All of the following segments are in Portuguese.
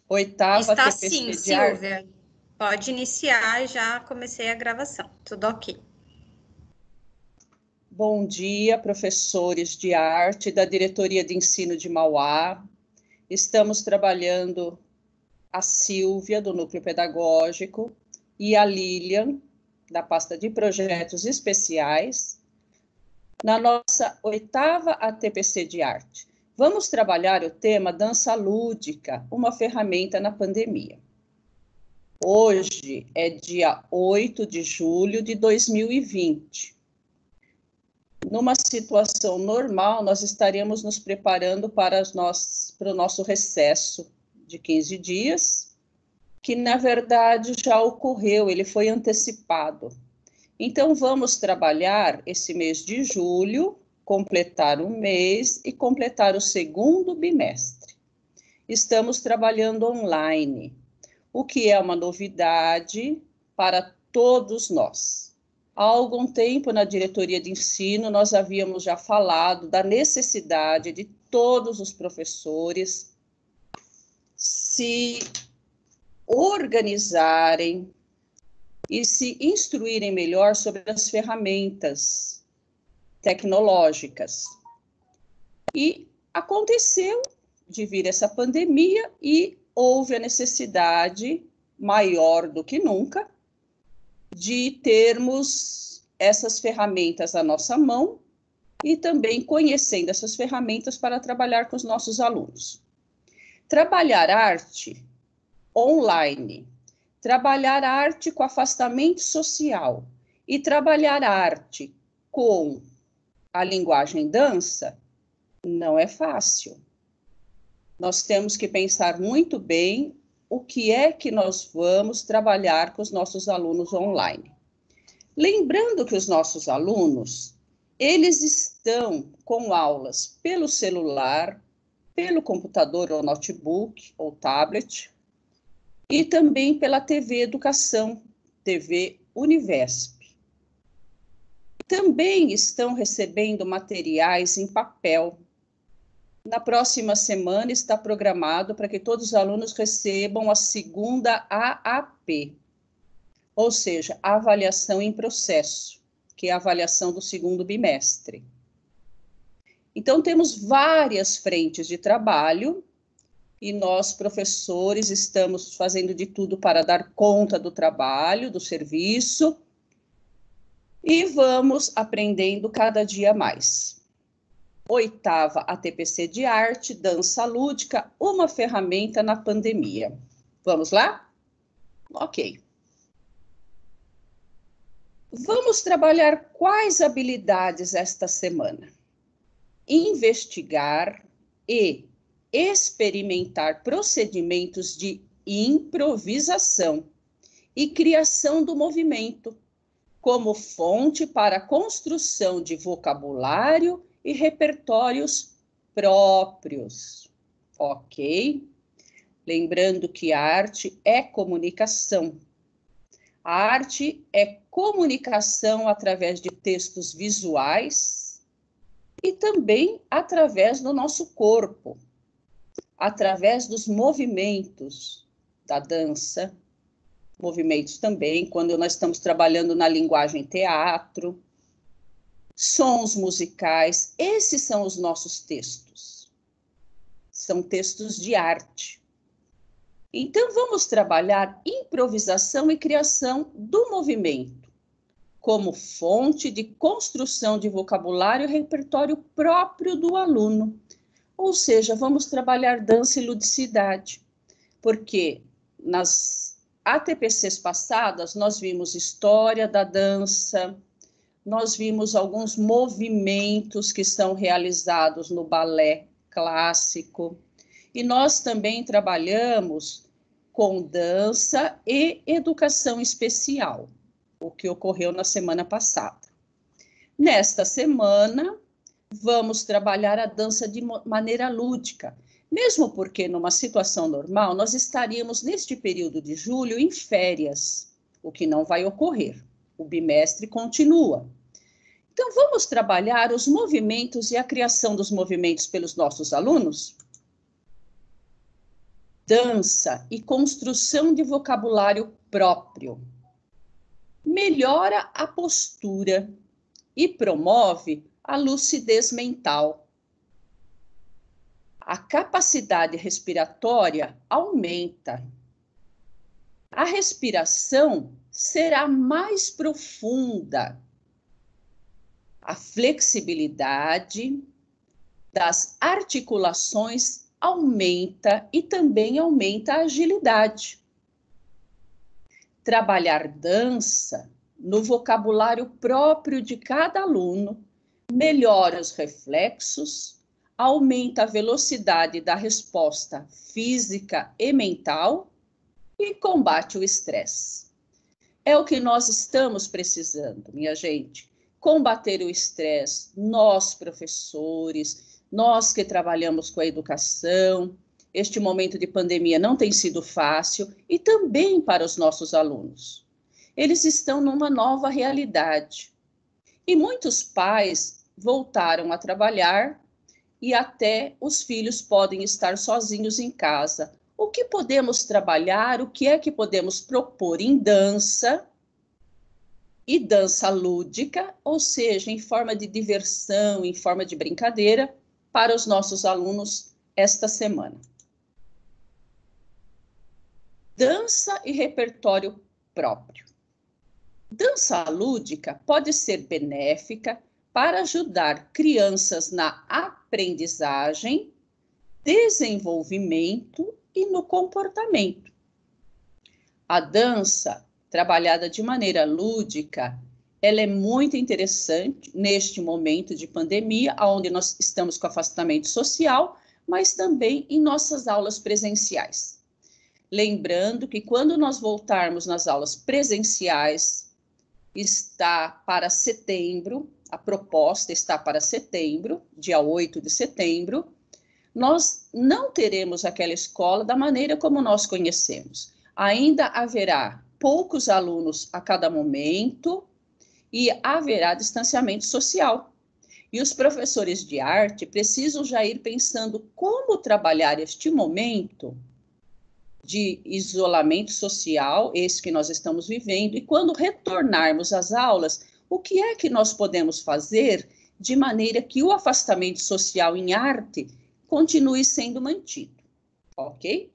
Oitava Está TPC sim, de arte. Silvia. Pode iniciar, já comecei a gravação. Tudo ok. Bom dia, professores de arte da Diretoria de Ensino de Mauá. Estamos trabalhando a Silvia, do Núcleo Pedagógico, e a Lilian, da pasta de Projetos Especiais, na nossa oitava ATPC de arte. Vamos trabalhar o tema dança lúdica, uma ferramenta na pandemia. Hoje é dia 8 de julho de 2020. Numa situação normal, nós estaríamos nos preparando para o nosso recesso de 15 dias, que na verdade já ocorreu, ele foi antecipado. Então, vamos trabalhar esse mês de julho, completar um mês e completar o segundo bimestre. Estamos trabalhando online, o que é uma novidade para todos nós. Há algum tempo, na diretoria de ensino, nós havíamos já falado da necessidade de todos os professores se organizarem e se instruírem melhor sobre as ferramentas tecnológicas. E aconteceu de vir essa pandemia e houve a necessidade, maior do que nunca, de termos essas ferramentas à nossa mão e também conhecendo essas ferramentas para trabalhar com os nossos alunos. Trabalhar arte online, trabalhar arte com afastamento social e trabalhar arte com a linguagem dança não é fácil. Nós temos que pensar muito bem o que é que nós vamos trabalhar com os nossos alunos online. Lembrando que os nossos alunos, eles estão com aulas pelo celular, pelo computador ou notebook ou tablet, e também pela TV Educação, TV Univesp. Também estão recebendo materiais em papel. Na próxima semana está programado para que todos os alunos recebam a segunda AAP, ou seja, a avaliação em processo, que é a avaliação do segundo bimestre. Então, temos várias frentes de trabalho e nós, professores, estamos fazendo de tudo para dar conta do trabalho, do serviço, e vamos aprendendo cada dia mais. Oitava ATPC de arte, dança lúdica, uma ferramenta na pandemia. Vamos lá? Ok. Vamos trabalhar quais habilidades esta semana? Investigar e experimentar procedimentos de improvisação e criação do movimento, como fonte para a construção de vocabulário e repertórios próprios. Ok? Lembrando que a arte é comunicação. A arte é comunicação através de textos visuais e também através do nosso corpo, através dos movimentos da dança, movimentos também, quando nós estamos trabalhando na linguagem teatro, sons musicais, esses são os nossos textos. São textos de arte. Então, vamos trabalhar improvisação e criação do movimento, como fonte de construção de vocabulário e repertório próprio do aluno. Ou seja, vamos trabalhar dança e ludicidade, porque nas ATPCs passadas nós vimos história da dança, nós vimos alguns movimentos que são realizados no balé clássico, e nós também trabalhamos com dança e educação especial, o que ocorreu na semana passada. Nesta semana, vamos trabalhar a dança de maneira lúdica, mesmo porque, numa situação normal, nós estaríamos, neste período de julho, em férias, o que não vai ocorrer. O bimestre continua. Então, vamos trabalhar os movimentos e a criação dos movimentos pelos nossos alunos? dança e construção de vocabulário próprio. Melhora a postura e promove a lucidez mental. A capacidade respiratória aumenta. A respiração será mais profunda. A flexibilidade das articulações aumenta e também aumenta a agilidade. Trabalhar dança no vocabulário próprio de cada aluno melhora os reflexos, aumenta a velocidade da resposta física e mental e combate o estresse. É o que nós estamos precisando, minha gente. Combater o estresse, nós professores, nós que trabalhamos com a educação. Este momento de pandemia não tem sido fácil e também para os nossos alunos. Eles estão numa nova realidade. E muitos pais voltaram a trabalhar e até os filhos podem estar sozinhos em casa. O que podemos trabalhar, o que é que podemos propor em dança e dança lúdica, ou seja, em forma de diversão, em forma de brincadeira, para os nossos alunos esta semana. Dança e repertório próprio. Dança lúdica pode ser benéfica para ajudar crianças na aprendizagem, desenvolvimento e no comportamento. A dança, trabalhada de maneira lúdica, ela é muito interessante neste momento de pandemia, onde nós estamos com afastamento social, mas também em nossas aulas presenciais. Lembrando que quando nós voltarmos nas aulas presenciais, está para setembro, a proposta está para setembro, dia 8 de setembro, nós não teremos aquela escola da maneira como nós conhecemos. Ainda haverá poucos alunos a cada momento e haverá distanciamento social. E os professores de arte precisam já ir pensando como trabalhar este momento de isolamento social, esse que nós estamos vivendo, e quando retornarmos às aulas, o que é que nós podemos fazer de maneira que o afastamento social em arte continue sendo mantido, ok?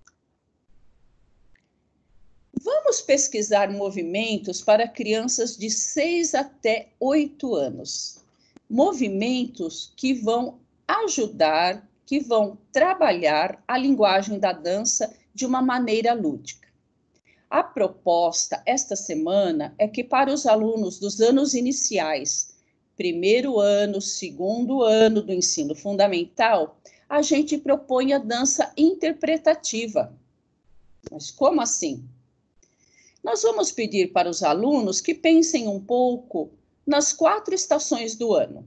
Vamos pesquisar movimentos para crianças de 6 até 8 anos. Movimentos que vão ajudar, que vão trabalhar a linguagem da dança de uma maneira lúdica. A proposta esta semana é que para os alunos dos anos iniciais, primeiro ano, segundo ano do ensino fundamental, a gente propõe a dança interpretativa. Mas como assim? Nós vamos pedir para os alunos que pensem um pouco nas 4 estações do ano.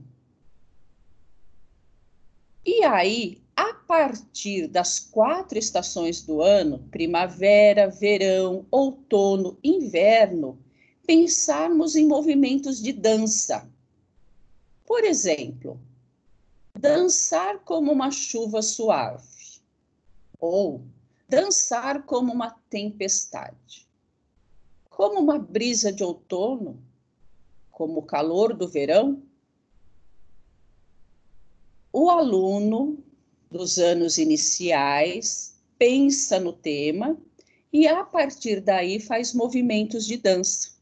E aí, a partir das 4 estações do ano, primavera, verão, outono, inverno, pensarmos em movimentos de dança. Por exemplo, dançar como uma chuva suave, ou dançar como uma tempestade, como uma brisa de outono, como o calor do verão. O aluno dos anos iniciais pensa no tema e, a partir daí, faz movimentos de dança.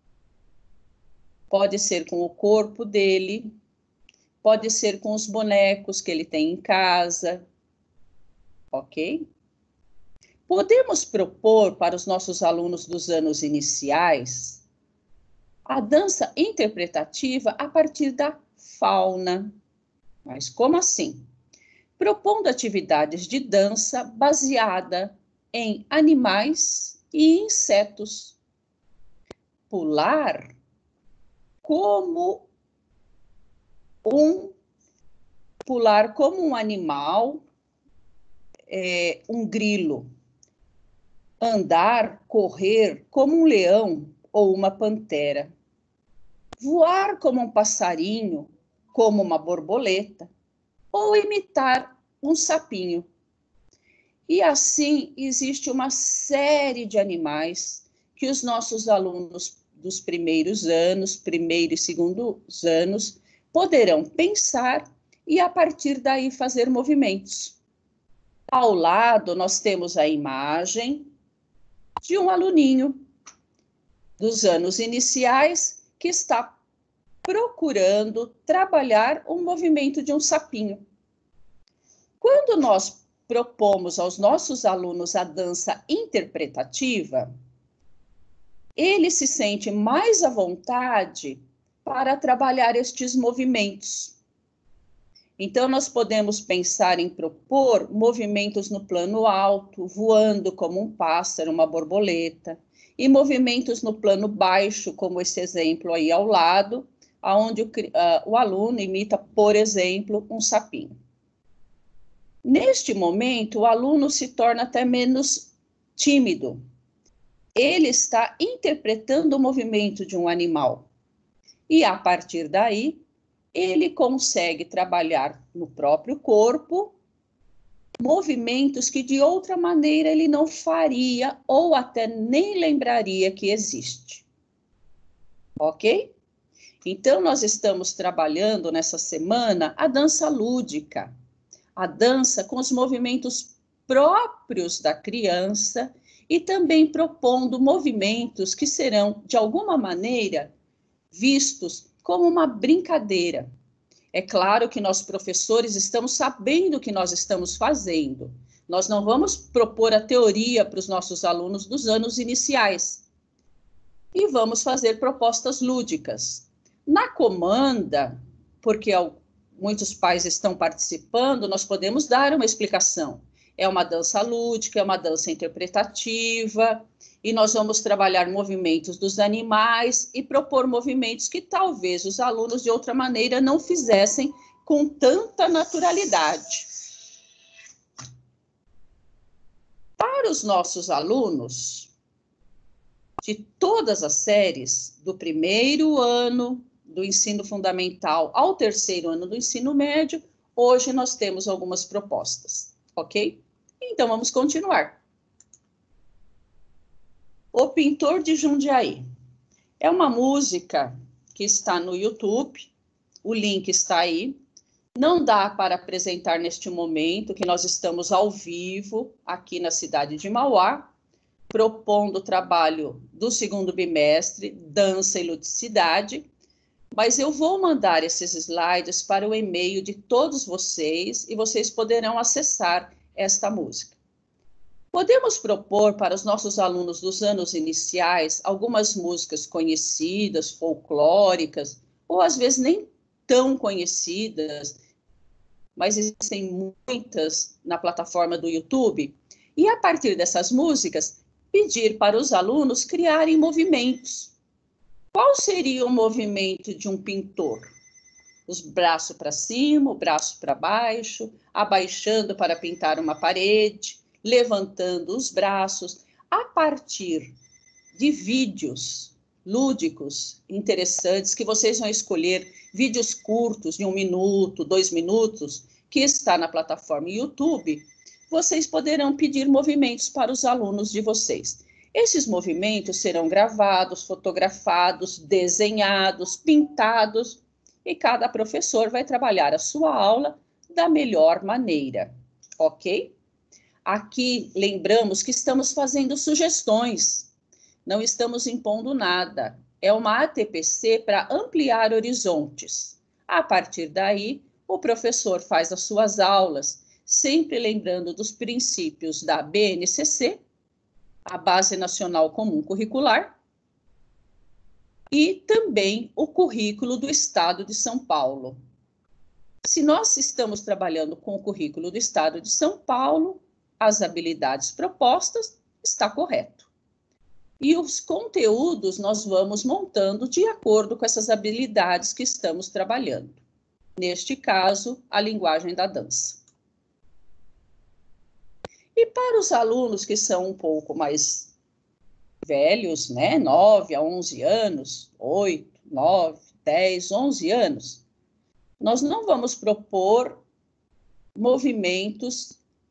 Pode ser com o corpo dele, pode ser com os bonecos que ele tem em casa, ok? Podemos propor para os nossos alunos dos anos iniciais a dança interpretativa a partir da fauna. Mas como assim? Propondo atividades de dança baseada em animais e insetos. Pular como um animal, um grilo. Andar, correr como um leão ou uma pantera. Voar como um passarinho, como uma borboleta, ou imitar um sapinho. E assim existe uma série de animais que os nossos alunos dos primeiros anos, primeiro e segundo anos, poderão pensar e, a partir daí, fazer movimentos. Ao lado, nós temos a imagem de um aluninho dos anos iniciais que está procurando trabalhar o movimento de um sapinho. Quando nós propomos aos nossos alunos a dança interpretativa, ele se sente mais à vontade para trabalhar estes movimentos. Então, nós podemos pensar em propor movimentos no plano alto, voando como um pássaro, uma borboleta, e movimentos no plano baixo, como esse exemplo aí ao lado, onde o aluno imita, por exemplo, um sapinho. Neste momento, o aluno se torna até menos tímido. Ele está interpretando o movimento de um animal. E, a partir daí, ele consegue trabalhar no próprio corpo movimentos que, de outra maneira, ele não faria ou até nem lembraria que existe. Ok? Então, nós estamos trabalhando nessa semana a dança lúdica, a dança com os movimentos próprios da criança e também propondo movimentos que serão, de alguma maneira, vistos como uma brincadeira. É claro que nós, professores, estamos sabendo o que nós estamos fazendo. Nós não vamos propor a teoria para os nossos alunos dos anos iniciais. E vamos fazer propostas lúdicas. Na comanda, porque muitos pais estão participando, nós podemos dar uma explicação. É uma dança lúdica, é uma dança interpretativa, e nós vamos trabalhar movimentos dos animais e propor movimentos que talvez os alunos, de outra maneira, não fizessem com tanta naturalidade. Para os nossos alunos, de todas as séries, do primeiro ano do ensino fundamental ao terceiro ano do ensino médio, hoje nós temos algumas propostas, ok? Então, vamos continuar. O Pintor de Jundiaí. É uma música que está no YouTube, o link está aí. Não dá para apresentar neste momento, que nós estamos ao vivo aqui na cidade de Mauá, propondo o trabalho do segundo bimestre, dança e ludicidade, mas eu vou mandar esses slides para o e-mail de todos vocês e vocês poderão acessar esta música. Podemos propor para os nossos alunos dos anos iniciais algumas músicas conhecidas, folclóricas, ou às vezes nem tão conhecidas, mas existem muitas na plataforma do YouTube, e a partir dessas músicas, pedir para os alunos criarem movimentos. Qual seria o movimento de um pintor? Os braços para cima, o braço para baixo, abaixando para pintar uma parede, levantando os braços, a partir de vídeos lúdicos, interessantes, que vocês vão escolher, vídeos curtos, de 1 minuto, 2 minutos, que está na plataforma YouTube, vocês poderão pedir movimentos para os alunos de vocês. Esses movimentos serão gravados, fotografados, desenhados, pintados, e cada professor vai trabalhar a sua aula da melhor maneira, ok? Aqui, lembramos que estamos fazendo sugestões, não estamos impondo nada. É uma ATPC para ampliar horizontes. A partir daí, o professor faz as suas aulas, sempre lembrando dos princípios da BNCC, a Base Nacional Comum Curricular, e também o currículo do Estado de São Paulo. Se nós estamos trabalhando com o currículo do Estado de São Paulo, as habilidades propostas está correto. E os conteúdos nós vamos montando de acordo com essas habilidades que estamos trabalhando. Neste caso, a linguagem da dança. E para os alunos que são um pouco mais velhos, né, 9 a 11 anos, 8, 9, 10, 11 anos, nós não vamos propor movimentos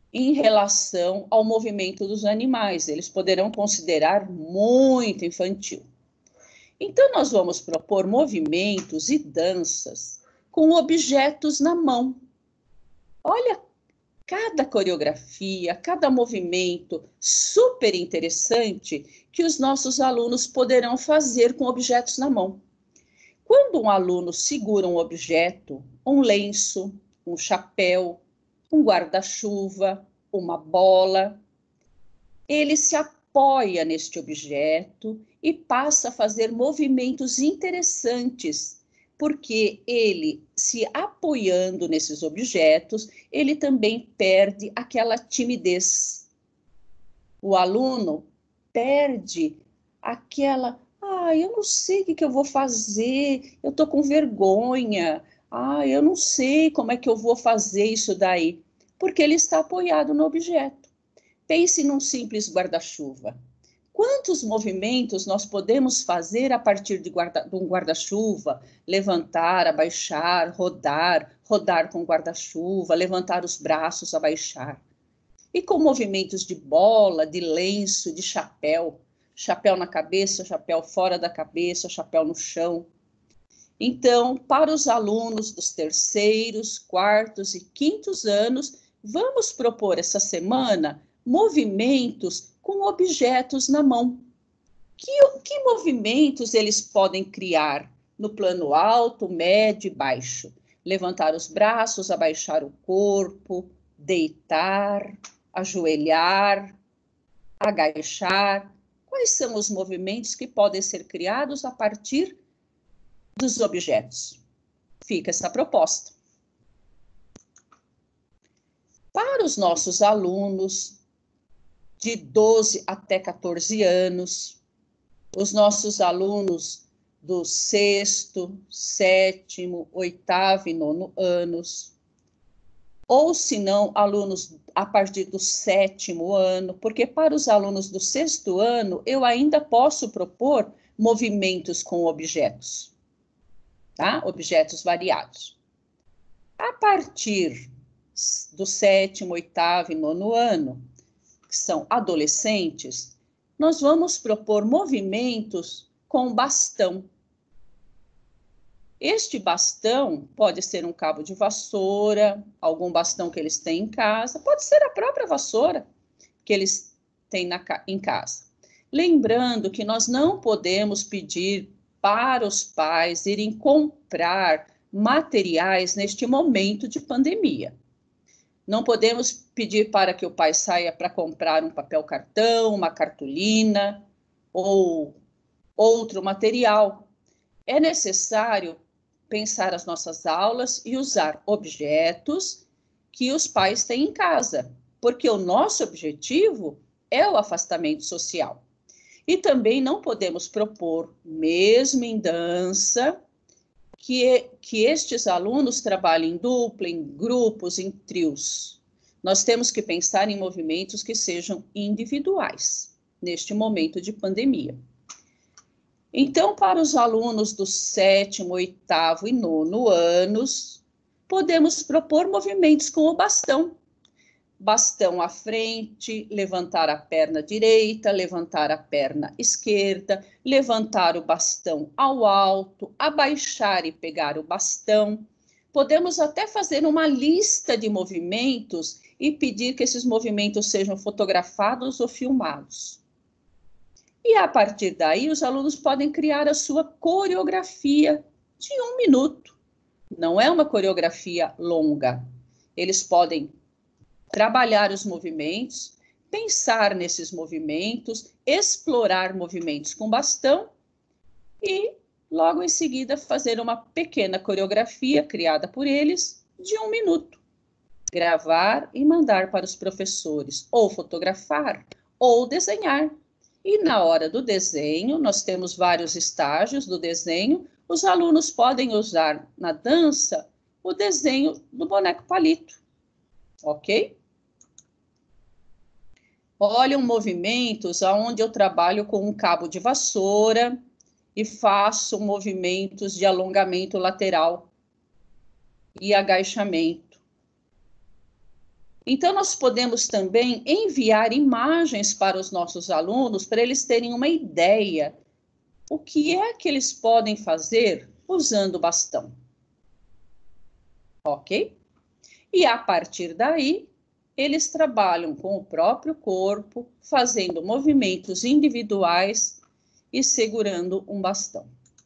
em relação ao movimento dos animais. Eles poderão considerar muito infantil. Então, nós vamos propor movimentos e danças com objetos na mão. Olha, cada coreografia, cada movimento super interessante que os nossos alunos poderão fazer com objetos na mão. Quando um aluno segura um objeto, um lenço, um chapéu, um guarda-chuva, uma bola, ele se apoia neste objeto e passa a fazer movimentos interessantes, porque ele, se apoiando nesses objetos, ele também perde aquela timidez. O aluno perde aquela, eu não sei o que eu vou fazer, eu estou com vergonha, eu não sei como é que eu vou fazer isso daí, porque ele está apoiado no objeto. Pense num simples guarda-chuva. Quantos movimentos nós podemos fazer a partir de um guarda-chuva? Levantar, abaixar, rodar, rodar com o guarda-chuva, levantar os braços, abaixar. E com movimentos de bola, de lenço, de chapéu. Chapéu na cabeça, chapéu fora da cabeça, chapéu no chão. Então, para os alunos dos terceiros, quartos e quintos anos, vamos propor essa semana movimentos com objetos na mão. Que movimentos eles podem criar no plano alto, médio e baixo? Levantar os braços, abaixar o corpo, deitar, ajoelhar, agachar. Quais são os movimentos que podem ser criados a partir dos objetos? Fica essa proposta. Para os nossos alunos de 12 até 14 anos, os nossos alunos do 6º, 7º, 8º e 9º anos, ou se não, alunos a partir do 7º ano, porque para os alunos do 6º ano, eu ainda posso propor movimentos com objetos, tá? Objetos variados. A partir do 7º, 8º e 9º ano, que são adolescentes, nós vamos propor movimentos com bastão. Este bastão pode ser um cabo de vassoura, algum bastão que eles têm em casa, pode ser a própria vassoura que eles têm em casa. Lembrando que nós não podemos pedir para os pais irem comprar materiais neste momento de pandemia. Não podemos pedir para que o pai saia para comprar um papel cartão, uma cartolina ou outro material. É necessário pensar as nossas aulas e usar objetos que os pais têm em casa, porque o nosso objetivo é o afastamento social. E também não podemos propor, mesmo em dança, que estes alunos trabalhem em dupla, em grupos, em trios. Nós temos que pensar em movimentos que sejam individuais, neste momento de pandemia. Então, para os alunos do 7º, 8º e 9º anos, podemos propor movimentos com o bastão. Bastão à frente, levantar a perna direita, levantar a perna esquerda, levantar o bastão ao alto, abaixar e pegar o bastão. Podemos até fazer uma lista de movimentos e pedir que esses movimentos sejam fotografados ou filmados. E a partir daí, os alunos podem criar a sua coreografia de 1 minuto. Não é uma coreografia longa. Eles podem trabalhar os movimentos, pensar nesses movimentos, explorar movimentos com bastão e, logo em seguida, fazer uma pequena coreografia criada por eles de 1 minuto. Gravar e mandar para os professores, ou fotografar, ou desenhar. E na hora do desenho, nós temos vários estágios do desenho, os alunos podem usar na dança o desenho do boneco palito, ok? Olham movimentos onde eu trabalho com um cabo de vassoura e faço movimentos de alongamento lateral e agachamento. Então, nós podemos também enviar imagens para os nossos alunos, para eles terem uma ideia o que é que eles podem fazer usando o bastão. Ok? E a partir daí, eles trabalham com o próprio corpo, fazendo movimentos individuais e segurando um bastão.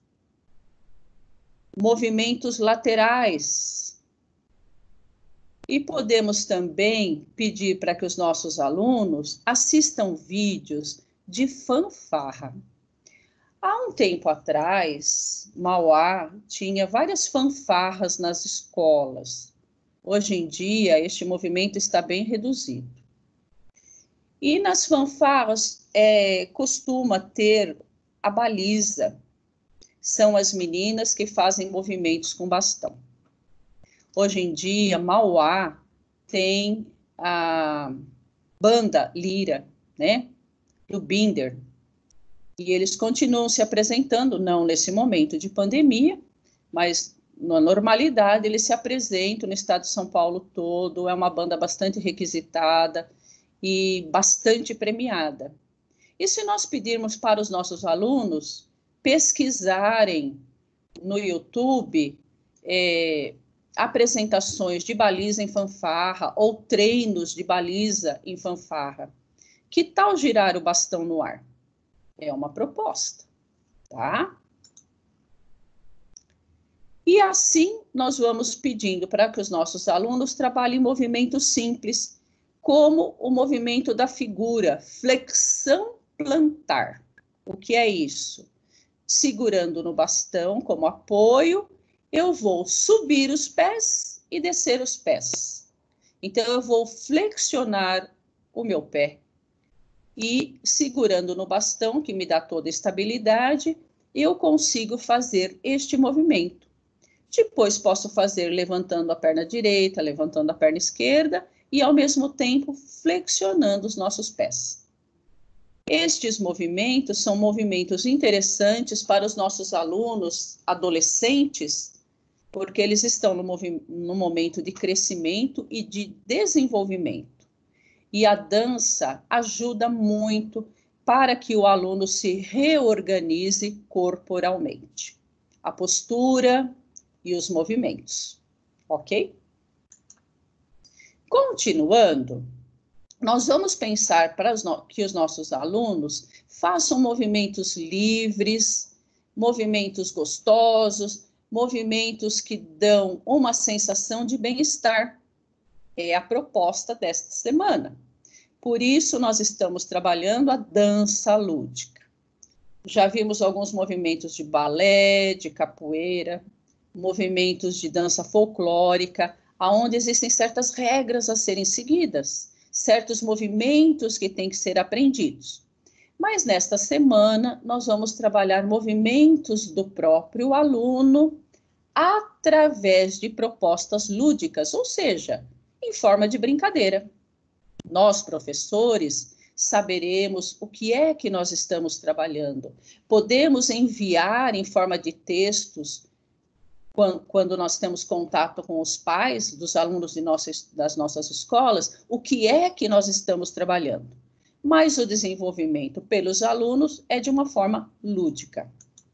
Movimentos laterais. E podemos também pedir para que os nossos alunos assistam vídeos de fanfarra. Há um tempo atrás, Mauá tinha várias fanfarras nas escolas. Hoje em dia, este movimento está bem reduzido. E nas fanfarras costuma ter a baliza. São as meninas que fazem movimentos com bastão. Hoje em dia, Mauá tem a banda Lira, né? Do Binder. E eles continuam se apresentando, não nesse momento de pandemia, mas na normalidade eles se apresentam no estado de São Paulo todo. É uma banda bastante requisitada e bastante premiada. E se nós pedirmos para os nossos alunos pesquisarem no YouTube apresentações de baliza em fanfarra ou treinos de baliza em fanfarra, que tal girar o bastão no ar? É uma proposta, tá? E assim nós vamos pedindo para que os nossos alunos trabalhem movimentos simples, como o movimento da figura, flexão plantar. O que é isso? Segurando no bastão como apoio, eu vou subir os pés e descer os pés. Então, eu vou flexionar o meu pé. E segurando no bastão, que me dá toda a estabilidade, eu consigo fazer este movimento. Depois posso fazer levantando a perna direita, levantando a perna esquerda e, ao mesmo tempo, flexionando os nossos pés. Estes movimentos são movimentos interessantes para os nossos alunos adolescentes, porque eles estão no momento de crescimento e de desenvolvimento. E a dança ajuda muito para que o aluno se reorganize corporalmente. A postura e os movimentos, ok? Continuando, nós vamos pensar que os nossos alunos façam movimentos livres, movimentos gostosos, movimentos que dão uma sensação de bem-estar. É a proposta desta semana. Por isso, nós estamos trabalhando a dança lúdica. Já vimos alguns movimentos de balé, de capoeira, movimentos de dança folclórica, onde existem certas regras a serem seguidas, certos movimentos que têm que ser aprendidos. Mas nesta semana, nós vamos trabalhar movimentos do próprio aluno através de propostas lúdicas, ou seja, em forma de brincadeira. Nós, professores, saberemos o que é que nós estamos trabalhando. Podemos enviar em forma de textos, quando nós temos contato com os pais dos alunos das nossas escolas, o que é que nós estamos trabalhando. Mas o desenvolvimento pelos alunos é de uma forma lúdica.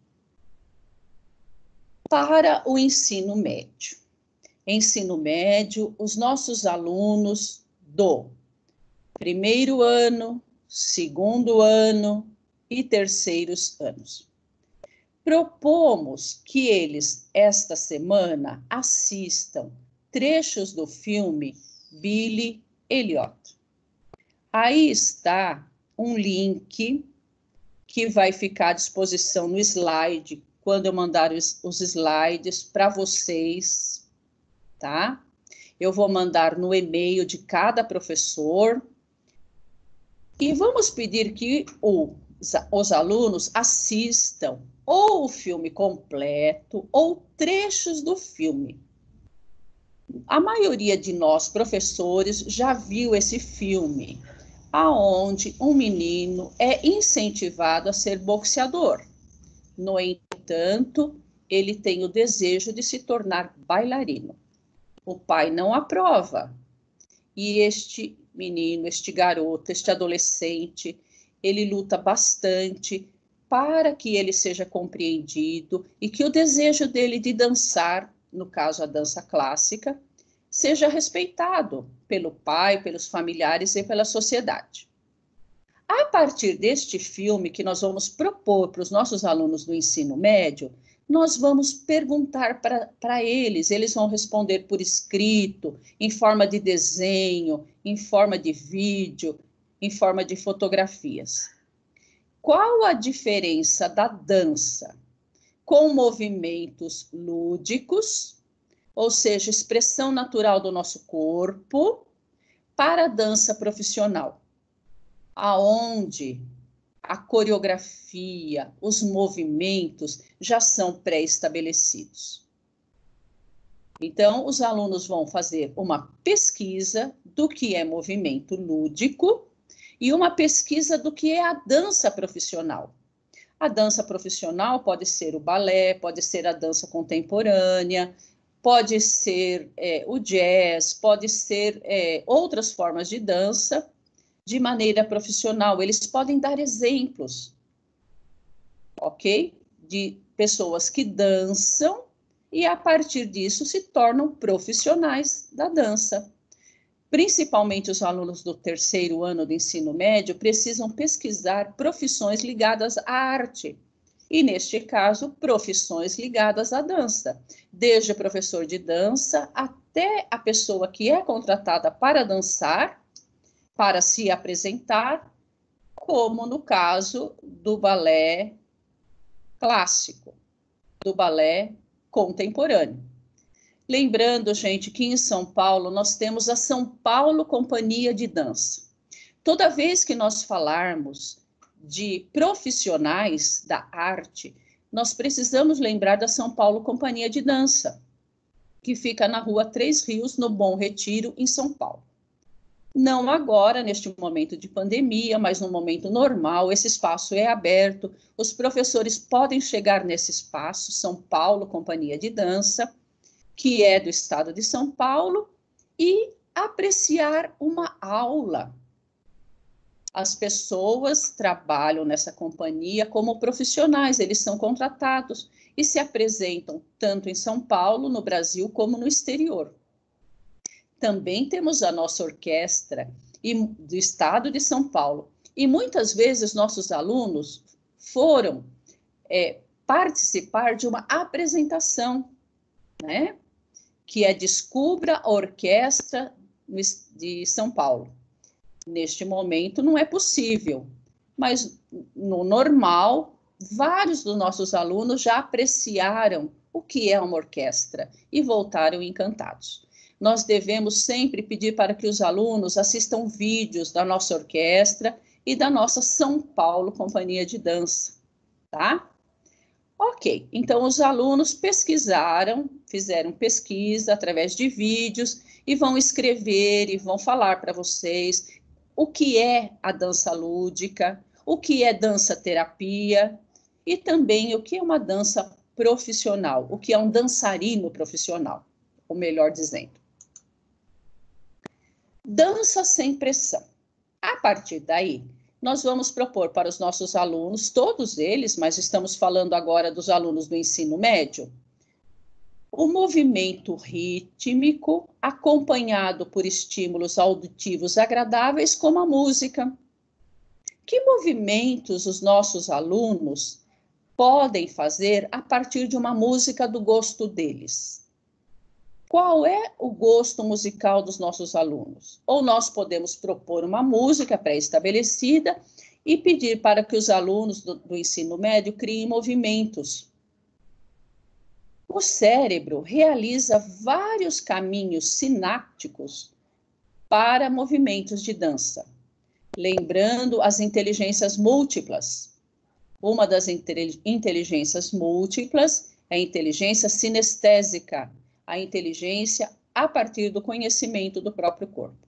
Para o ensino médio. Ensino médio, os nossos alunos do primeiro ano, segundo ano e terceiros anos. Propomos que eles, esta semana, assistam trechos do filme Billy Elliot. Aí está um link que vai ficar à disposição no slide, quando eu mandar os slides para vocês, tá? Eu vou mandar no e-mail de cada professor. E vamos pedir que os alunos assistam ou o filme completo ou trechos do filme. A maioria de nós, professores, já viu esse filme, aonde um menino é incentivado a ser boxeador. No entanto, ele tem o desejo de se tornar bailarino. O pai não aprova. E este menino, este garoto, este adolescente, ele luta bastante para que ele seja compreendido e que o desejo dele de dançar, no caso a dança clássica, seja respeitado pelo pai, pelos familiares e pela sociedade. A partir deste filme que nós vamos propor para os nossos alunos do ensino médio, nós vamos perguntar para eles, eles vão responder por escrito, em forma de desenho, em forma de vídeo, em forma de fotografias. Qual a diferença da dança com movimentos lúdicos, ou seja, expressão natural do nosso corpo, para a dança profissional, aonde a coreografia, os movimentos já são pré-estabelecidos? Então, os alunos vão fazer uma pesquisa do que é movimento lúdico e uma pesquisa do que é a dança profissional. A dança profissional pode ser o balé, pode ser a dança contemporânea, pode ser o jazz, pode ser outras formas de dança de maneira profissional. Eles podem dar exemplos, ok? De pessoas que dançam e, a partir disso, se tornam profissionais da dança. Principalmente os alunos do terceiro ano do ensino médio precisam pesquisar profissões ligadas à arte. E, neste caso, profissões ligadas à dança. Desde o professor de dança até a pessoa que é contratada para dançar, para se apresentar, como no caso do balé clássico, do balé contemporâneo. Lembrando, gente, que em São Paulo nós temos a São Paulo Companhia de Dança. Toda vez que nós falarmos de profissionais da arte, nós precisamos lembrar da São Paulo Companhia de Dança, que fica na Rua Três Rios, no Bom Retiro, em São Paulo. Não agora, neste momento de pandemia, mas no momento normal, esse espaço é aberto, os professores podem chegar nesse espaço, São Paulo Companhia de Dança, que é do estado de São Paulo, e apreciar uma aula. As pessoas trabalham nessa companhia como profissionais, eles são contratados e se apresentam tanto em São Paulo, no Brasil, como no exterior. Também temos a nossa orquestra do estado de São Paulo. E muitas vezes nossos alunos foram participar de uma apresentação, né? Que é Descubra a Orquestra de São Paulo. Neste momento não é possível, mas no normal, vários dos nossos alunos já apreciaram o que é uma orquestra e voltaram encantados. Nós devemos sempre pedir para que os alunos assistam vídeos da nossa orquestra e da nossa São Paulo Companhia de Dança, tá? Ok, então os alunos pesquisaram, fizeram pesquisa através de vídeos e vão escrever e vão falar para vocês o que é a dança lúdica, o que é dança terapia e também o que é uma dança profissional, o que é um dançarino profissional, ou melhor dizendo. Dança sem pressão. A partir daí, nós vamos propor para os nossos alunos, todos eles, mas estamos falando agora dos alunos do ensino médio, o movimento rítmico acompanhado por estímulos auditivos agradáveis, como a música. Que movimentos os nossos alunos podem fazer a partir de uma música do gosto deles? Qual é o gosto musical dos nossos alunos? Ou nós podemos propor uma música pré-estabelecida e pedir para que os alunos do ensino médio criem movimentos. O cérebro realiza vários caminhos sinápticos para movimentos de dança, lembrando as inteligências múltiplas. Uma das inteligências múltiplas é a inteligência sinestésica, a inteligência a partir do conhecimento do próprio corpo.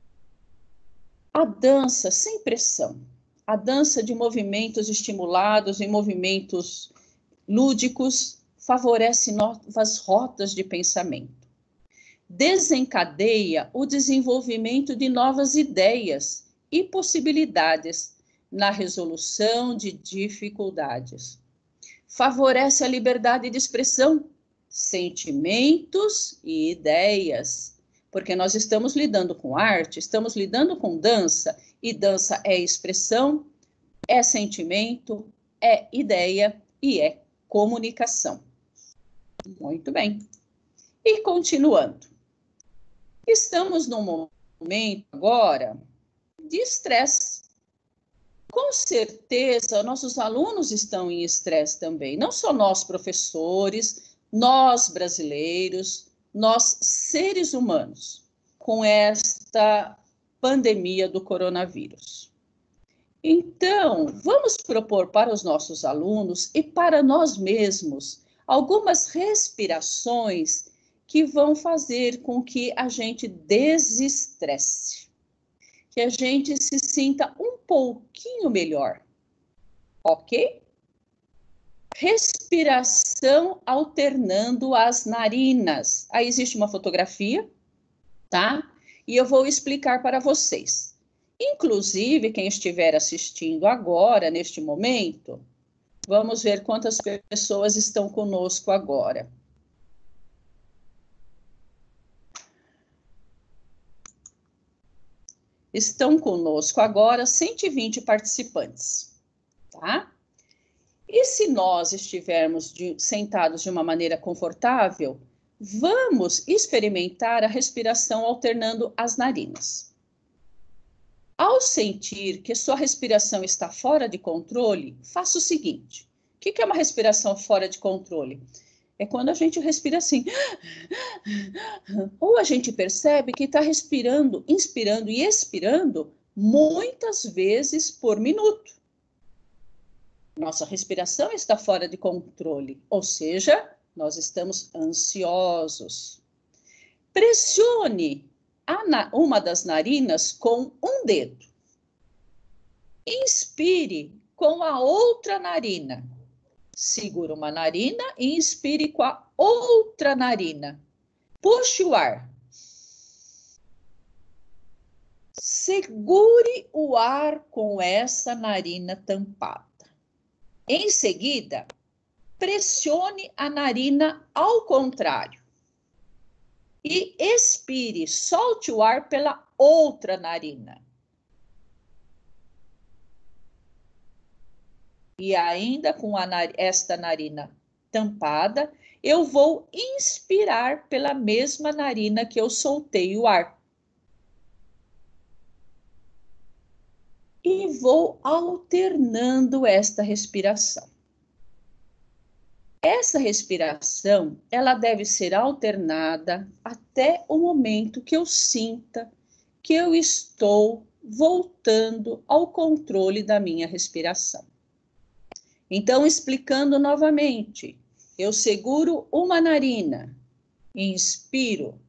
A dança sem pressão, a dança de movimentos estimulados e movimentos lúdicos, favorece novas rotas de pensamento. desencadeia o desenvolvimento de novas ideias e possibilidades na resolução de dificuldades. Favorece a liberdade de expressão, sentimentos e ideias, porque nós estamos lidando com arte, estamos lidando com dança, e dança é expressão, é sentimento, é ideia e é comunicação. Muito bem. E continuando. Estamos num momento agora de estresse. Com certeza, nossos alunos estão em estresse também. Não só nós, professores, nós, brasileiros, nós, seres humanos, com esta pandemia do coronavírus. Então, vamos propor para os nossos alunos e para nós mesmos algumas respirações que vão fazer com que a gente desestresse, que a gente se sinta um pouquinho melhor, ok? Respiração alternando as narinas. Aí existe uma fotografia, tá? E eu vou explicar para vocês. Inclusive, quem estiver assistindo agora, neste momento, vamos ver quantas pessoas estão conosco agora. Estão conosco agora 120 participantes, tá? E se nós estivermos sentados de uma maneira confortável, vamos experimentar a respiração alternando as narinas. Ao sentir que sua respiração está fora de controle, faça o seguinte. O que é uma respiração fora de controle? É quando a gente respira assim. Ou a gente percebe que está respirando, inspirando e expirando muitas vezes por minuto. Nossa respiração está fora de controle, ou seja, nós estamos ansiosos. Pressione uma das narinas com um dedo. Inspire com a outra narina. Segura uma narina e inspire com a outra narina. Puxe o ar. Segure o ar com essa narina tampada. Em seguida, pressione a narina ao contrário. E expire, solte o ar pela outra narina. E ainda com esta narina tampada, eu vou inspirar pela mesma narina que eu soltei o ar. E vou alternando esta respiração. Essa respiração, ela deve ser alternada até o momento que eu sinta que eu estou voltando ao controle da minha respiração. Então, explicando novamente, eu seguro uma narina, inspiro,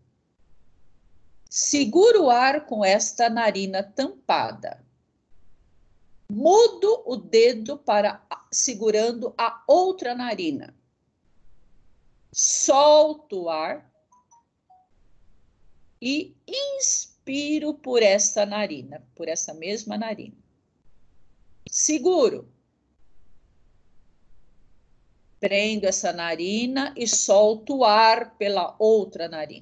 seguro o ar com esta narina tampada, mudo o dedo para segurando a outra narina, solto o ar e inspiro por essa narina, por essa mesma narina. Seguro. Prendo essa narina e solto o ar pela outra narina.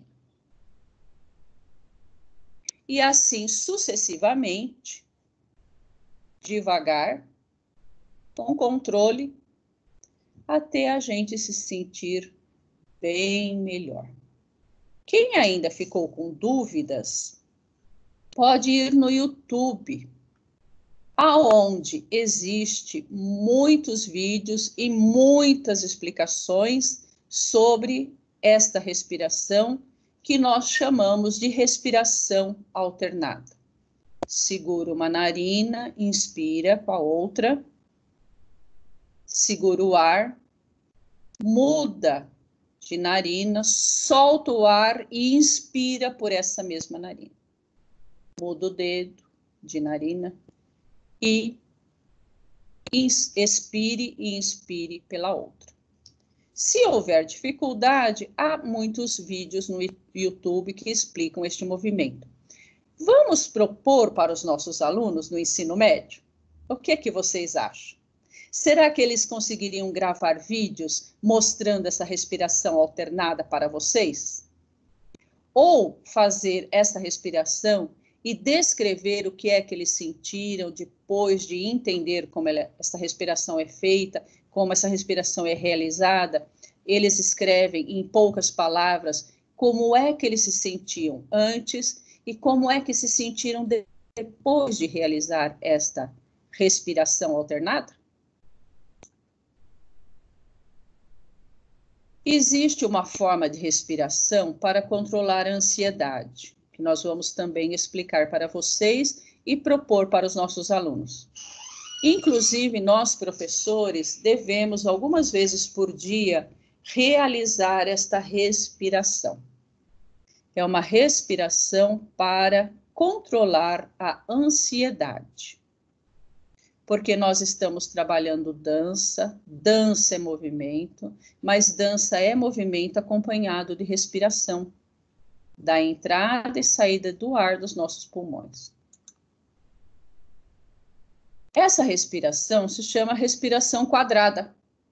E assim sucessivamente, devagar, com controle, até a gente se sentir bem melhor. Quem ainda ficou com dúvidas, pode ir no YouTube, aonde existe muitos vídeos e muitas explicações sobre esta respiração que nós chamamos de respiração alternada. Segura uma narina, inspira com a outra, segura o ar, muda de narina, solta o ar e inspira por essa mesma narina. Muda o dedo de narina e expire e inspire pela outra. Se houver dificuldade, há muitos vídeos no YouTube que explicam este movimento. Vamos propor para os nossos alunos no ensino médio? O que é que vocês acham? Será que eles conseguiriam gravar vídeos mostrando essa respiração alternada para vocês? Ou fazer essa respiração e descrever o que é que eles sentiram depois de entender como essa respiração é feita, como essa respiração é realizada? Eles escrevem em poucas palavras como é que eles se sentiam antes e como é que se sentiram depois de realizar esta respiração alternada? Existe uma forma de respiração para controlar a ansiedade, que nós vamos também explicar para vocês e propor para os nossos alunos. Inclusive, nós, professores, devemos, algumas vezes por dia, realizar esta respiração. É uma respiração para controlar a ansiedade. Porque nós estamos trabalhando dança, dança é movimento, mas dança é movimento acompanhado de respiração, da entrada e saída do ar dos nossos pulmões. Essa respiração se chama respiração quadrada.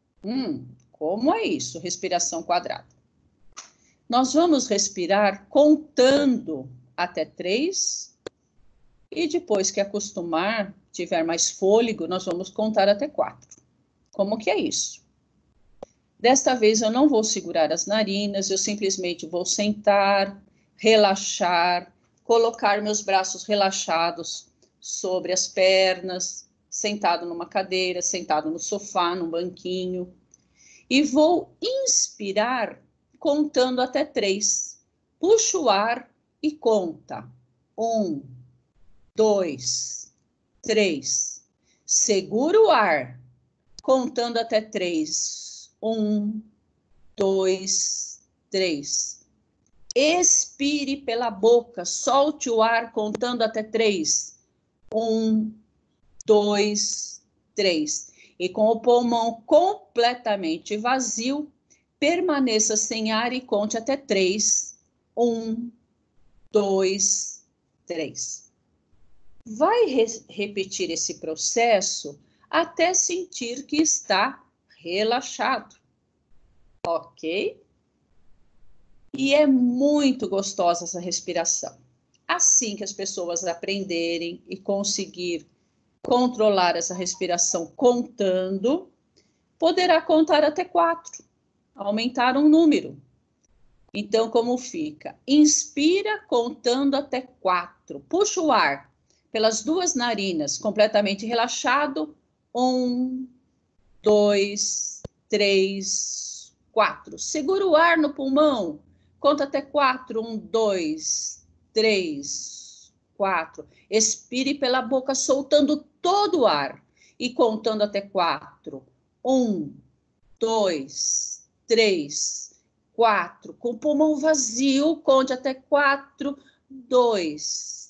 Como é isso, respiração quadrada? Nós vamos respirar contando até 3, e depois que acostumar, tiver mais fôlego, nós vamos contar até 4. Como que é isso? Desta vez eu não vou segurar as narinas, eu simplesmente vou sentar, relaxar, colocar meus braços relaxados sobre as pernas, sentado numa cadeira, sentado no sofá, num banquinho. E vou inspirar contando até 3. Puxa o ar e conta. 1, 2, 3. Segura o ar, contando até 3. 1, 2, 3. Expire pela boca, solte o ar, contando até 3. 1, 2, 3. E com o pulmão completamente vazio, permaneça sem ar e conte até 3. 1, 2, 3. Vai repetir esse processo até sentir que está relaxado, ok? E é muito gostosa essa respiração. Assim que as pessoas aprenderem e conseguir controlar essa respiração contando, poderá contar até 4, aumentar um número. Então, como fica? Inspira contando até 4, puxa o ar pelas 2 narinas, completamente relaxado. 1, 2, 3, 4. Segura o ar no pulmão. Conta até 4. 1, 2, 3, 4. Expire pela boca, soltando todo o ar. E contando até 4. 1, 2, 3, 4. Com o pulmão vazio, conte até 4. 2,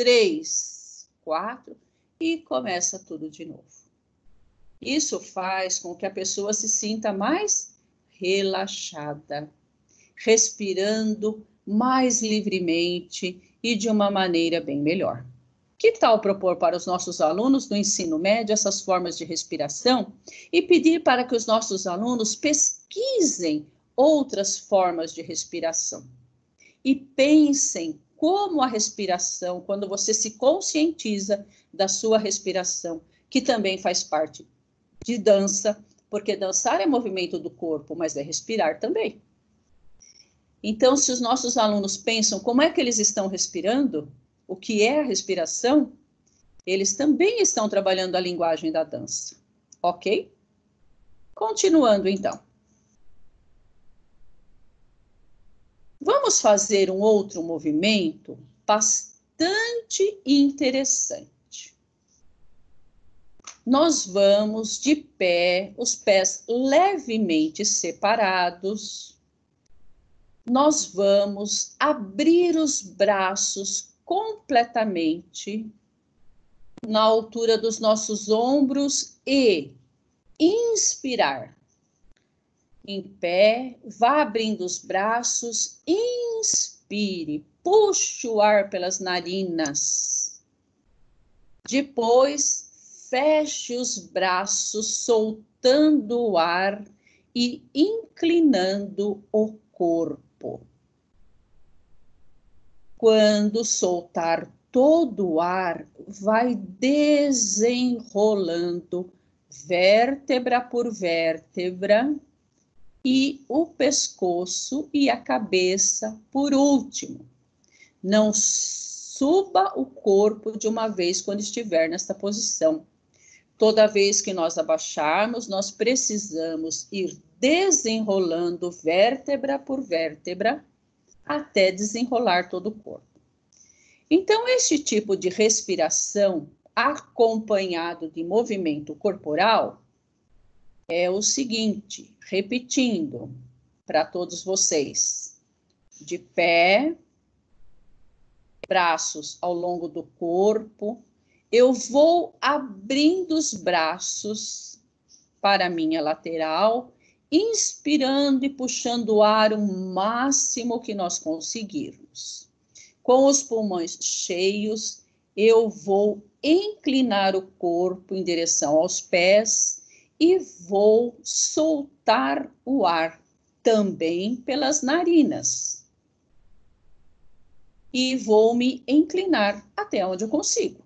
3, 4. E começa tudo de novo. Isso faz com que a pessoa se sinta mais relaxada, respirando mais livremente e de uma maneira bem melhor. Que tal propor para os nossos alunos do ensino médio essas formas de respiração e pedir para que os nossos alunos pesquisem outras formas de respiração e pensem como a respiração, quando você se conscientiza da sua respiração, que também faz parte de dança, porque dançar é movimento do corpo, mas é respirar também. Então, se os nossos alunos pensam como é que eles estão respirando, o que é a respiração, eles também estão trabalhando a linguagem da dança, ok? Continuando, então. Vamos fazer um outro movimento bastante interessante. Nós vamos de pé, os pés levemente separados. Nós vamos abrir os braços completamente na altura dos nossos ombros e inspirar. em pé, vá abrindo os braços, inspire, puxe o ar pelas narinas. Depois, feche os braços, soltando o ar e inclinando o corpo. Quando soltar todo o ar, vai desenrolando vértebra por vértebra e o pescoço e a cabeça por último. Não suba o corpo de uma vez quando estiver nesta posição. Toda vez que nós abaixarmos, nós precisamos ir desenrolando vértebra por vértebra até desenrolar todo o corpo. Então, este tipo de respiração acompanhado de movimento corporal é o seguinte, repetindo para todos vocês. De pé, braços ao longo do corpo, eu vou abrindo os braços para a minha lateral, inspirando e puxando o ar o máximo que nós conseguirmos. Com os pulmões cheios, eu vou inclinar o corpo em direção aos pés e vou soltar o ar também pelas narinas. E vou me inclinar até onde eu consigo.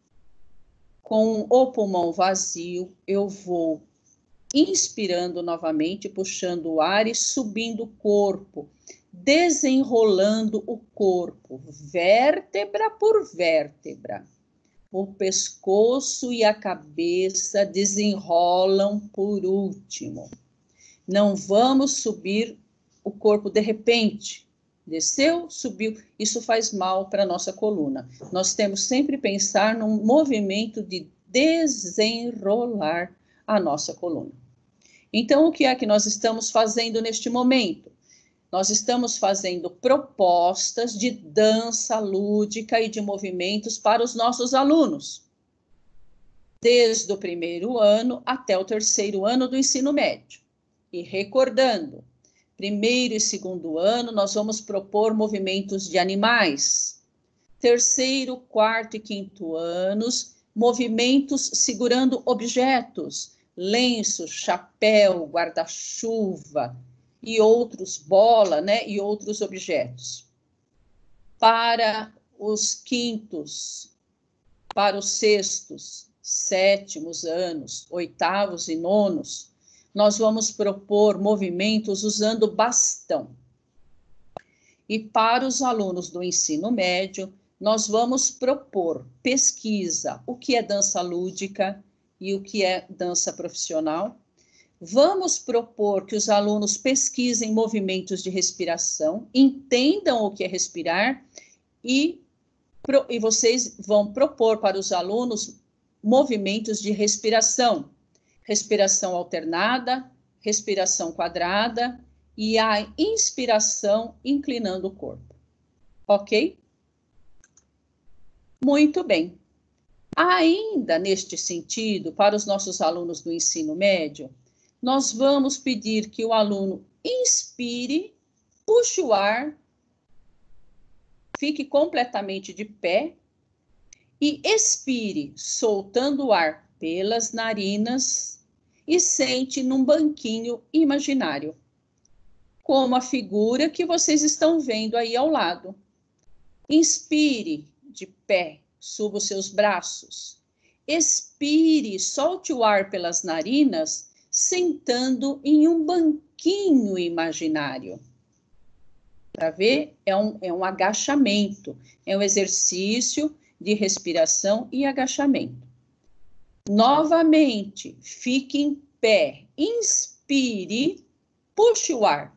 Com o pulmão vazio, eu vou inspirando novamente, puxando o ar e subindo o corpo, desenrolando o corpo, vértebra por vértebra. O pescoço e a cabeça desenrolam por último. Não vamos subir o corpo de repente. Desceu, subiu, isso faz mal para a nossa coluna. Nós temos sempre pensar num movimento de desenrolar a nossa coluna. Então, o que é que nós estamos fazendo neste momento? Nós estamos fazendo propostas de dança lúdica e de movimentos para os nossos alunos, desde o primeiro ano até o terceiro ano do ensino médio. E recordando, primeiro e segundo ano, nós vamos propor movimentos de animais. Terceiro, quarto e quinto anos, movimentos segurando objetos, lenço, chapéu, guarda-chuva e outros, bola, né, e outros objetos. Para os quintos, para os sextos, sétimos anos, oitavos e nonos, nós vamos propor movimentos usando bastão. E para os alunos do ensino médio, nós vamos propor pesquisa, o que é dança lúdica e o que é dança profissional. Vamos propor que os alunos pesquisem movimentos de respiração, entendam o que é respirar e vocês vão propor para os alunos movimentos de respiração. Respiração alternada, respiração quadrada e a inspiração inclinando o corpo. Ok? Muito bem. Ainda neste sentido, para os nossos alunos do ensino médio, nós vamos pedir que o aluno inspire, puxe o ar, fique completamente de pé e expire, soltando o ar pelas narinas e sente num banquinho imaginário, como a figura que vocês estão vendo aí ao lado. Inspire de pé, suba os seus braços. Expire, solte o ar pelas narinas, sentando em um banquinho imaginário. Para ver, é um agachamento, é um exercício de respiração e agachamento. Novamente, fique em pé, inspire, puxe o ar.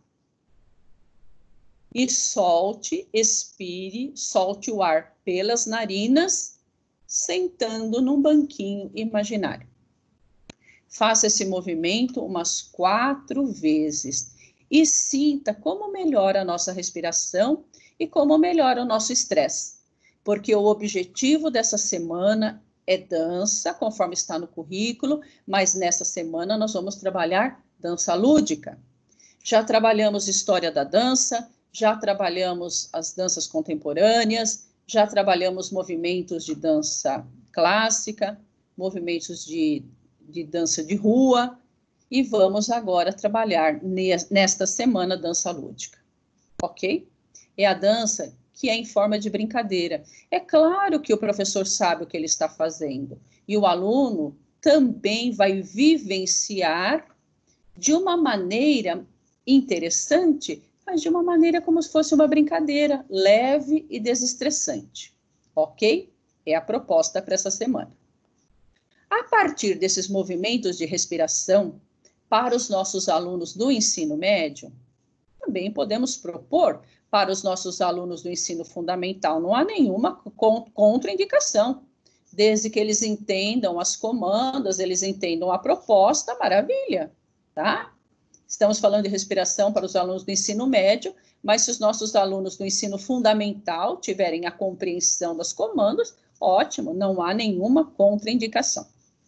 E solte, expire, solte o ar pelas narinas, sentando num banquinho imaginário. Faça esse movimento umas 4 vezes e sinta como melhora a nossa respiração e como melhora o nosso estresse. Porque o objetivo dessa semana é dança, conforme está no currículo, mas nessa semana nós vamos trabalhar dança lúdica. Já trabalhamos história da dança, já trabalhamos as danças contemporâneas, já trabalhamos movimentos de dança clássica, movimentos de dança de rua, e vamos agora trabalhar nesta semana dança lúdica, ok? É a dança que é em forma de brincadeira. É claro que o professor sabe o que ele está fazendo, e o aluno também vai vivenciar de uma maneira interessante, mas de uma maneira como se fosse uma brincadeira, leve e desestressante, ok? É a proposta para essa semana. A partir desses movimentos de respiração, para os nossos alunos do ensino médio, também podemos propor para os nossos alunos do ensino fundamental. Não há nenhuma contraindicação, desde que eles entendam as comandas, eles entendam a proposta, maravilha, tá? Estamos falando de respiração para os alunos do ensino médio, mas se os nossos alunos do ensino fundamental tiverem a compreensão das comandas, ótimo, não há nenhuma contraindicação.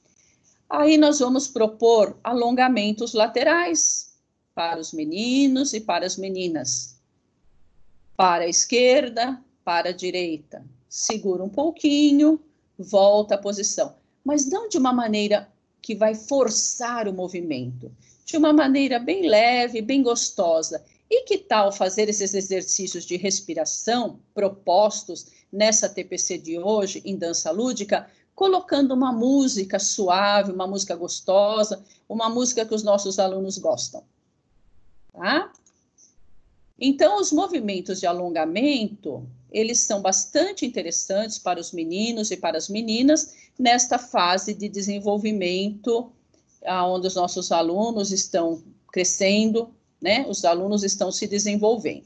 Aí nós vamos propor alongamentos laterais para os meninos e para as meninas. Para a esquerda, para a direita. Segura um pouquinho, volta à posição. Mas não de uma maneira que vai forçar o movimento. De uma maneira bem leve, bem gostosa. E que tal fazer esses exercícios de respiração propostos nessa TPC de hoje, em dança lúdica, colocando uma música suave, uma música gostosa, uma música que os nossos alunos gostam, tá? Então, os movimentos de alongamento, eles são bastante interessantes para os meninos e para as meninas nesta fase de desenvolvimento, onde os nossos alunos estão crescendo, né? Os alunos estão se desenvolvendo.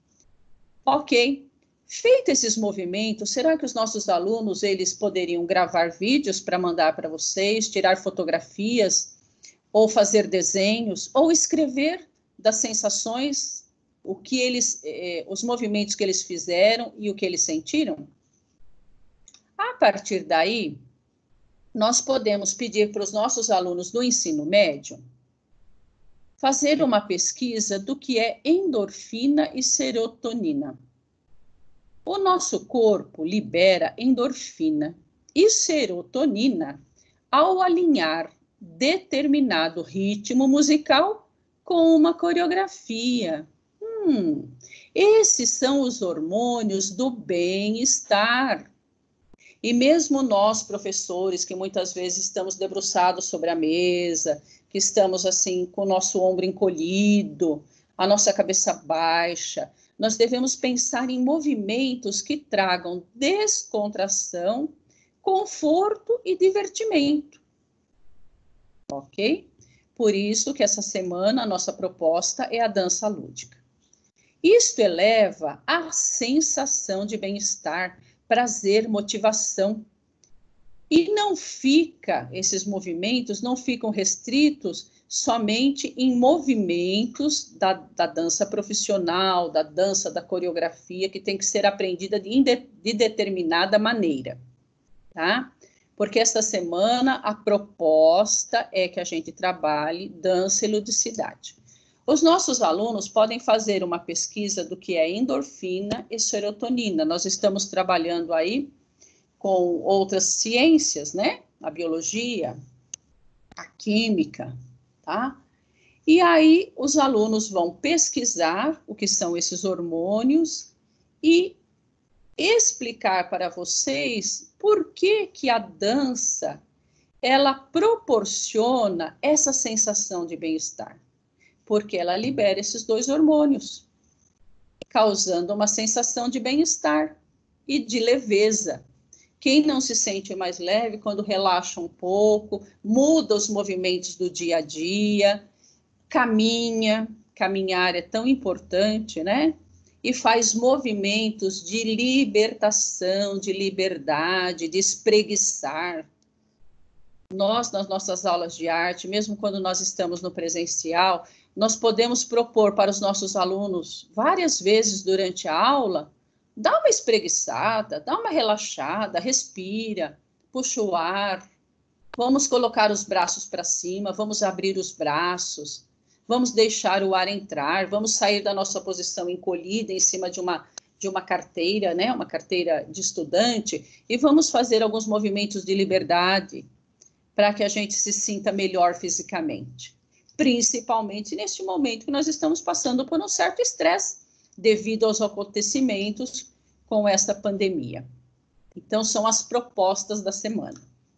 Ok. Feito esses movimentos, será que os nossos alunos, eles poderiam gravar vídeos para mandar para vocês, tirar fotografias, ou fazer desenhos, ou escrever das sensações, o que eles, os movimentos que eles fizeram e o que eles sentiram? A partir daí, nós podemos pedir para os nossos alunos do ensino médio fazer uma pesquisa do que é endorfina e serotonina. O nosso corpo libera endorfina e serotonina ao alinhar determinado ritmo musical com uma coreografia. Esses são os hormônios do bem-estar. E mesmo nós, professores, que muitas vezes estamos debruçados sobre a mesa, que estamos assim com o nosso ombro encolhido, a nossa cabeça baixa, nós devemos pensar em movimentos que tragam descontração, conforto e divertimento. Ok? Por isso que essa semana a nossa proposta é a dança lúdica. Isto eleva a sensação de bem-estar, prazer, motivação. E não fica, esses movimentos não ficam restritos somente em movimentos da dança profissional, da dança, da coreografia, que tem que ser aprendida de determinada maneira, tá? Porque esta semana a proposta é que a gente trabalhe dança e ludicidade. Os nossos alunos podem fazer uma pesquisa do que é endorfina e serotonina. Nós estamos trabalhando aí com outras ciências, né? A biologia, a química, tá? E aí os alunos vão pesquisar o que são esses hormônios e explicar para vocês por que que a dança, ela proporciona essa sensação de bem-estar. Porque ela libera esses dois hormônios, causando uma sensação de bem-estar e de leveza. Quem não se sente mais leve quando relaxa um pouco, muda os movimentos do dia a dia, caminhar é tão importante, né? E faz movimentos de libertação, de liberdade, de espreguiçar. Nós, nas nossas aulas de arte, mesmo quando nós estamos no presencial, nós podemos propor para os nossos alunos, várias vezes durante a aula, dá uma espreguiçada, dá uma relaxada, respira, puxa o ar, vamos colocar os braços para cima, vamos abrir os braços, vamos deixar o ar entrar, vamos sair da nossa posição encolhida em cima de uma carteira, né, uma carteira de estudante, e vamos fazer alguns movimentos de liberdade para que a gente se sinta melhor fisicamente. Principalmente neste momento que nós estamos passando por um certo estresse devido aos acontecimentos com esta pandemia. Então, são as propostas da semana.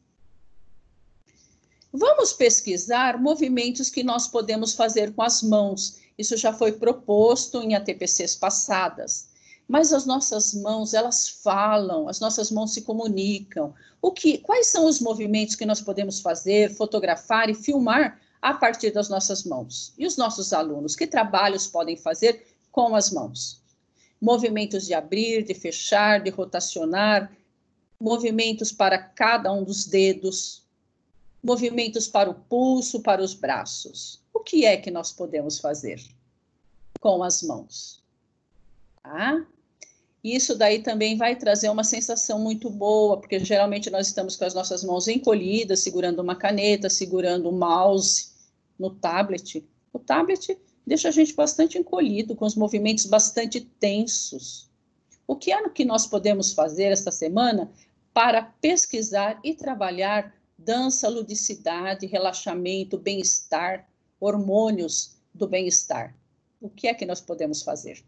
Vamos pesquisar movimentos que nós podemos fazer com as mãos. Isso já foi proposto em ATPCs passadas. Mas as nossas mãos, elas falam, as nossas mãos se comunicam. Quais são os movimentos que nós podemos fazer, fotografar e filmar a partir das nossas mãos? E os nossos alunos, que trabalhos podem fazer com as mãos? Movimentos de abrir, de fechar, de rotacionar, movimentos para cada um dos dedos, movimentos para o pulso, para os braços. O que é que nós podemos fazer com as mãos? Tá? Isso daí também vai trazer uma sensação muito boa, porque geralmente nós estamos com as nossas mãos encolhidas, segurando uma caneta, segurando um mouse no tablet. O tablet deixa a gente bastante encolhido, com os movimentos bastante tensos. O que é que nós podemos fazer esta semana para pesquisar e trabalhar dança, ludicidade, relaxamento, bem-estar, hormônios do bem-estar? O que é que nós podemos fazer?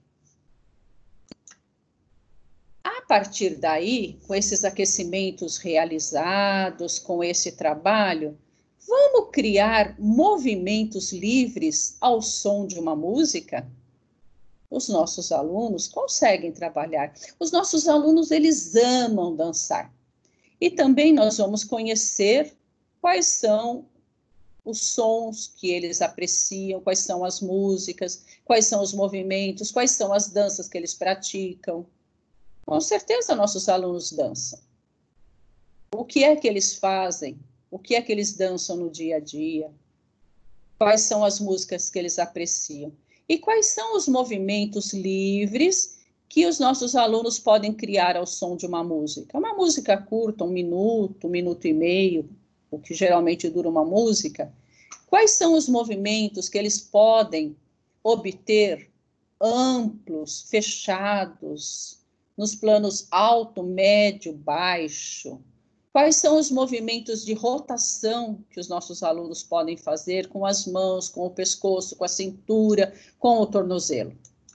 A partir daí, com esses aquecimentos realizados, com esse trabalho, vamos criar movimentos livres ao som de uma música? Os nossos alunos conseguem trabalhar. Os nossos alunos, eles amam dançar. E também nós vamos conhecer quais são os sons que eles apreciam, quais são as músicas, quais são os movimentos, quais são as danças que eles praticam. Com certeza, nossos alunos dançam. O que é que eles fazem? O que é que eles dançam no dia a dia? Quais são as músicas que eles apreciam? E quais são os movimentos livres que os nossos alunos podem criar ao som de uma música? Uma música curta, 1 minuto e meio, o que geralmente dura uma música. Quais são os movimentos que eles podem obter amplos, fechados, nos planos alto, médio, baixo? Quais são os movimentos de rotação que os nossos alunos podem fazer com as mãos, com o pescoço, com a cintura, com o tornozelo?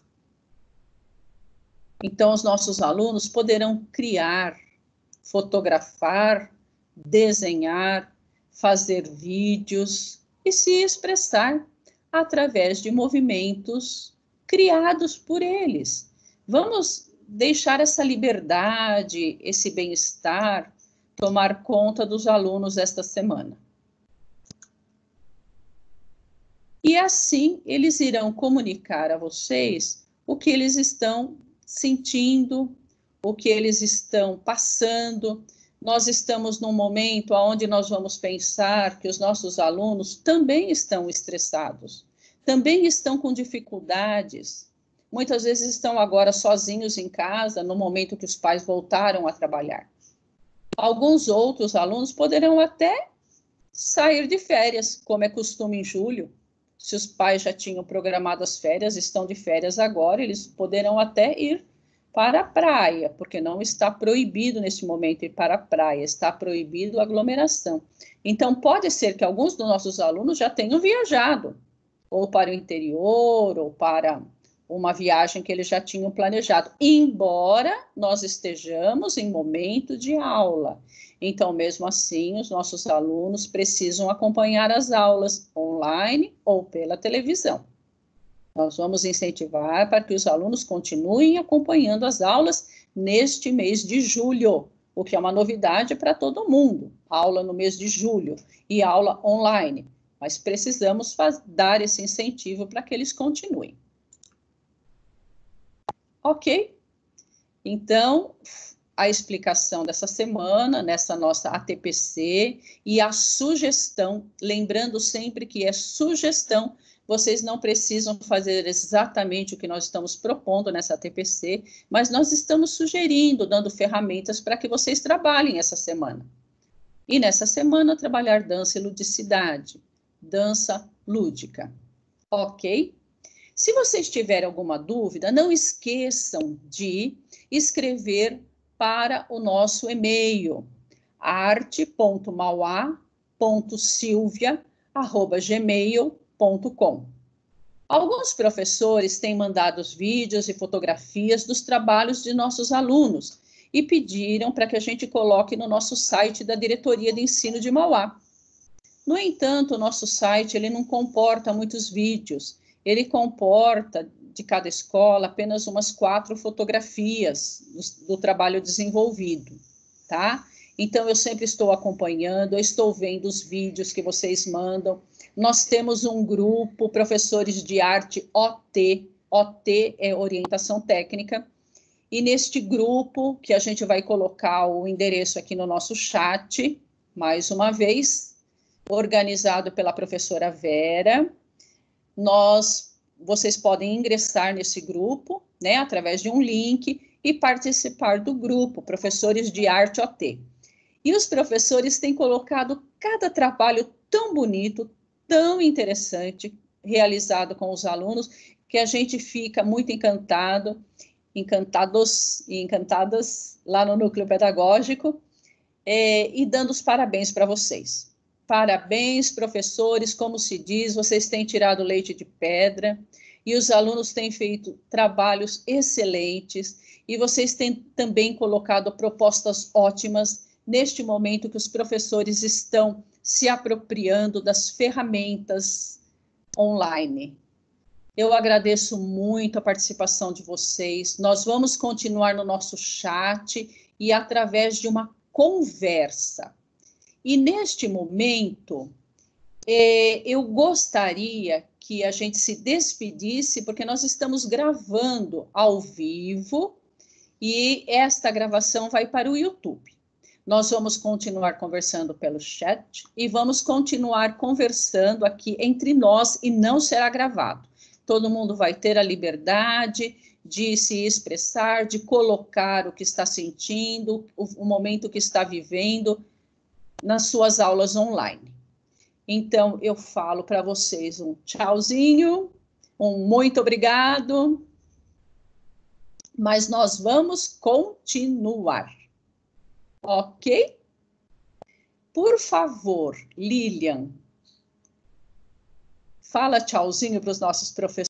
Então, os nossos alunos poderão criar, fotografar, desenhar, fazer vídeos e se expressar através de movimentos criados por eles. Vamos deixar essa liberdade, esse bem-estar, tomar conta dos alunos esta semana. E assim, eles irão comunicar a vocês o que eles estão sentindo, o que eles estão passando. Nós estamos num momento onde nós vamos pensar que os nossos alunos também estão estressados, também estão com dificuldades. Muitas vezes estão agora sozinhos em casa, no momento que os pais voltaram a trabalhar. Alguns outros alunos poderão até sair de férias, como é costume em julho. Se os pais já tinham programado as férias, estão de férias agora, eles poderão até ir para a praia, porque não está proibido nesse momento ir para a praia, está proibido a aglomeração. Então, pode ser que alguns dos nossos alunos já tenham viajado, ou para o interior, ou para uma viagem que eles já tinham planejado, embora nós estejamos em momento de aula. Então, mesmo assim, os nossos alunos precisam acompanhar as aulas online ou pela televisão. Nós vamos incentivar para que os alunos continuem acompanhando as aulas neste mês de julho, o que é uma novidade para todo mundo. Aula no mês de julho e aula online. Mas precisamos dar esse incentivo para que eles continuem. Ok? Então, a explicação dessa semana, nessa nossa ATPC, e a sugestão, lembrando sempre que é sugestão, vocês não precisam fazer exatamente o que nós estamos propondo nessa ATPC, mas nós estamos sugerindo, dando ferramentas para que vocês trabalhem essa semana. E nessa semana, trabalhar dança e ludicidade, dança lúdica. Ok? Se vocês tiverem alguma dúvida, não esqueçam de escrever para o nosso e-mail, arte.mauá.silvia@gmail.com. Alguns professores têm mandado os vídeos e fotografias dos trabalhos de nossos alunos e pediram para que a gente coloque no nosso site da Diretoria de Ensino de Mauá. No entanto, o nosso site ele não comporta muitos vídeos, ele comporta, de cada escola, apenas umas 4 fotografias do trabalho desenvolvido, tá? Então, eu sempre estou acompanhando, eu estou vendo os vídeos que vocês mandam. Nós temos um grupo, professores de arte OT, OT é orientação técnica, e neste grupo, que a gente vai colocar o endereço aqui no nosso chat, mais uma vez, organizado pela professora Vera, vocês podem ingressar nesse grupo, né, através de um link e participar do grupo, Professores de Arte OT. E os professores têm colocado cada trabalho tão bonito, tão interessante, realizado com os alunos, que a gente fica muito encantados e encantadas lá no Núcleo Pedagógico, e dando os parabéns para vocês. Parabéns, professores, como se diz, vocês têm tirado leite de pedra e os alunos têm feito trabalhos excelentes e vocês têm também colocado propostas ótimas neste momento que os professores estão se apropriando das ferramentas online. Eu agradeço muito a participação de vocês. Nós vamos continuar no nosso chat e através de uma conversa. E neste momento, eu gostaria que a gente se despedisse, porque nós estamos gravando ao vivo e esta gravação vai para o YouTube. Nós vamos continuar conversando pelo chat e vamos continuar conversando aqui entre nós e não será gravado. Todo mundo vai ter a liberdade de se expressar, de colocar o que está sentindo, o momento que está vivendo nas suas aulas online. Então, eu falo para vocês um tchauzinho, um muito obrigado, mas nós vamos continuar, ok? Por favor, Lilian, fala tchauzinho para os nossos professores.